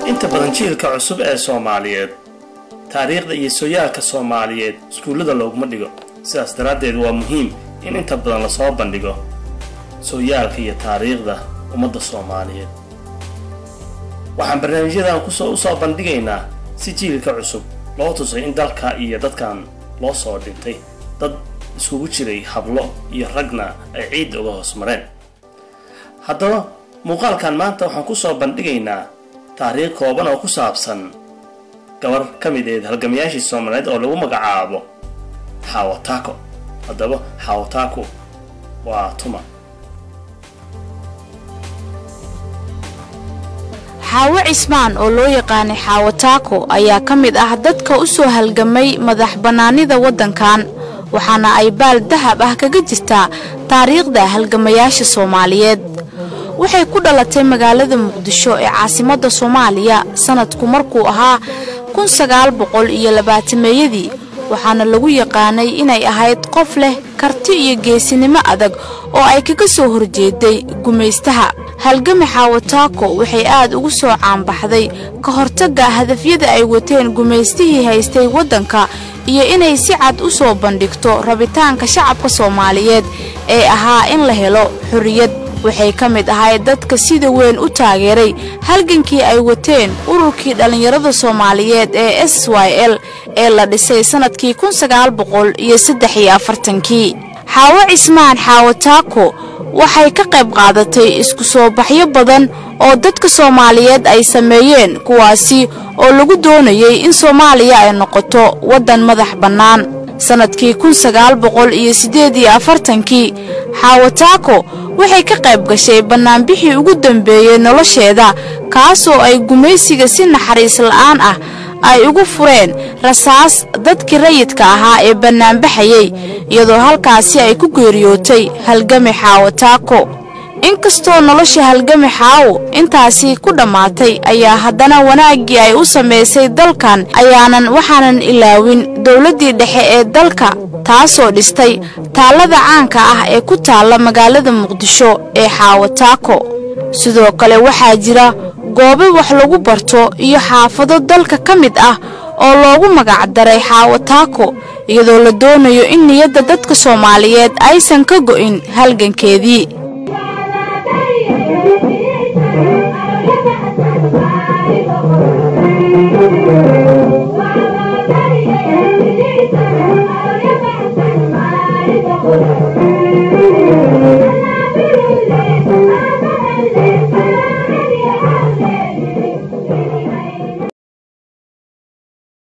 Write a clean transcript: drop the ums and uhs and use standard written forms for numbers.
inta badan jiilka cusub ee Soomaaliyeed taariikhda iyo sooyaalka Soomaaliyeed iskuulada looguma dhigo sidaas daraadeed waa muhiim in inta badan la soo bandhigo sooyaalka iyo taariikhda ummadda Soomaaliyeed waxaan barnaamijyadan ku soo bandhigaynaa si jiilka cusub loo tuso in dalka iyo dadkan loo soo dhintay dad isugu jiray hablo iyo ragna ay ciid uga hoos mareen haddaba muuqaalkan maanta waxaan ku soo bandhigaynaa taariikh kooban oo ku saabsan gabar kamid ah halgamayaashii Soomaaliyeed oo lagu magacaabo Hawa Taako haddaba Hawa Taako waa tuma Hawa Cismaan oo loo yaqaan Hawa Taako ayaa kamid ah dadka u soo halgamay madax banaanida wadankan waxaana ay baal dahab ah kaga jirtaa taariikhda halgamayaasha Soomaaliyeed waxay ku dhalatay magaalada Muqdisho ee caasimadda Soomaaliya sanadku markuu ahaa 1920 waxaana lagu yaqaanay inay ahayd qof leh karti iyo geesinimo adag oo ay kaga soo horjeeday gumaystaha halgama Hawa Taako waxay aad ugu soo caanbaxday ka hortagga hadafyada ay wateen gumaystihii haystay wadanka iyo inay si cad u soo bandhigto rabitaanka shacabka Soomaaliyeed ee ahaa in la helo xurriyad waxay kamid ahayd dadka sida weyn u taageeray halgankii ay wateen ururkii dhalinyarada Soomaaliyeed ee SYL ee la dhisay sanadkii 1943 Hawa Cismaan Hawa Taako waxay ka qayb qaadatay isku soo baxyo badan oo dadka Soomaaliyeed ay sameeyeen kuwaasi oo lagu doonayay in Soomaaliya ay noqoto wadan madax bannaan sanadkii 1948 Hawa Taako waxay ka qayb gashay banaanbixii ugu dambeeyay nolosheeda kaasoo ay gumaysiga si naxariis la'aan ah ay ugu fureen rasaas dadkii rayidka ahaa ee banaanbaxayay iyadoo halkaasi ay ku geeriyootay halgama Hawa Taako inkastoo nolosha halgama Hawa intaasi ku dhamaatay ayaa haddana wanaagii ay u sameysay dalkan waxaanan ilaawin dawladii dhexe ee dalka taasoo dhistay taalada caanka ah ee ku taala magaalada Muqdisho ee Hawa Taako sidoo kale waxaa jira goobo wax lagu barto iyo xaafado dalka kamid ah oo loogu magac daray Hawa Taako iyadoo la doonayo in niyadda dadka Soomaaliyeed aysan ka go'in halgankeedii